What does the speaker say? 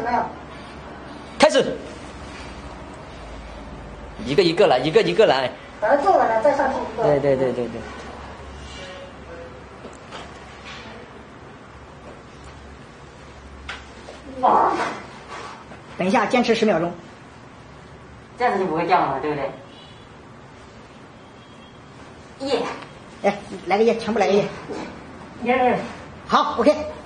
始没有？ 开始。一个一个来，一个一个来。 把它做完了再上去一个。 对对对对对。 哇！ 等一下，坚持10秒钟。 这样子就不会掉了嘛，对不对？耶！ 哎，来个耶，全部来个耶。 耶！ 好，OK。